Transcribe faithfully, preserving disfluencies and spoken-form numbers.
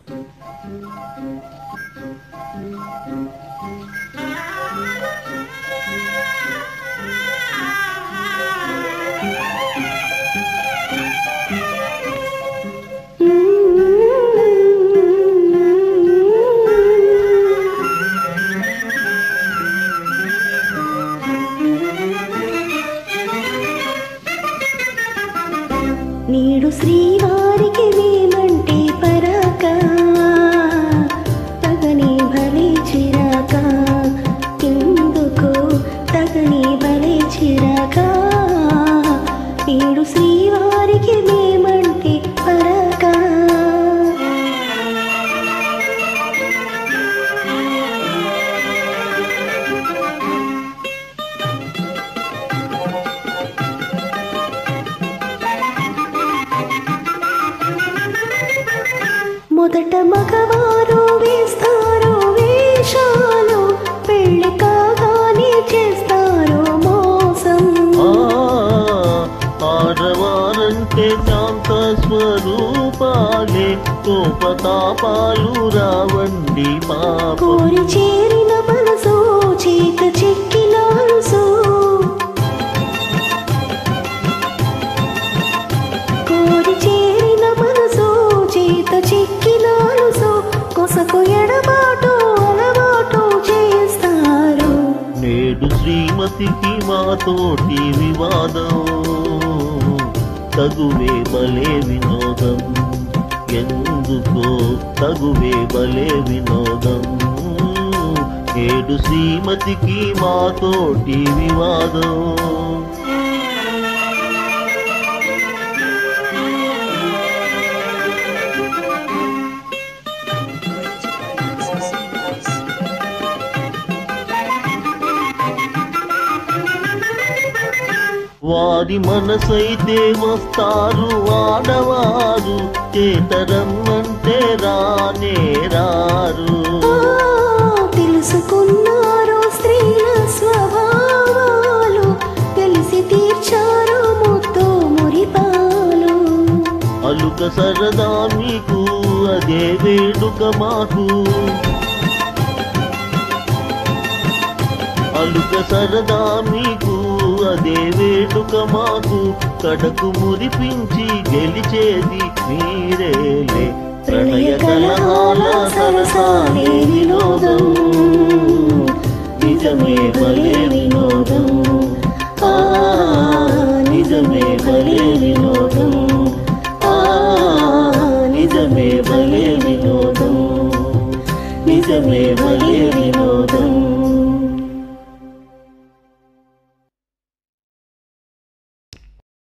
నీడు శ్రీవారికి వేమంటే పరాక తగని భలే చిరాక ఎందుకు తగని భలే చిరాక నీడు శ్రీవారికి వేమంటే పరాక మొదట మగవారు వేస్తారు వేషాలు పెళ్లి కాగానే చేస్తారు మోసం ఆడవారంటే శాంత స్వరూపాలే కోపతాపాలు రావండి పాపం కోరి చేరిన మనసు చీక చెక్కిన మనసు కోరి చేరిన మనసు చీత చెక్కిన మనసు కొసకు ఎడబాటు అలవాటు చేస్తారు నేడు శ్రీమతికి మాతోటి వివాదం తగువే బలే వినోదం ఎందుకో తగువే బలే వినోదం నేడు శ్రీమతికి మాతోటి వివాదం వారి మనసైతే వస్తారు ఆడవారు చేతరమ్మంటే రానే రారు తెలుసుకున్నారు స్త్రీల స్వభావాలు తెలిసి తీర్చారు ముద్దు మురిపాలు అలుక సరదా మీకు అదే వేడుక మాకు అలుక సరదా మీకు అదే వేడుక మాకు కడకు మురిపించి గెలిచేది మీరేలే ప్రణయ కలహాల సరసాలే వినోదం నిజమే భలే వినోదం ఆ నిజమే భలే వినోదం ఆ నిజమే భలే వినోదం నిజమే భలే వినోదం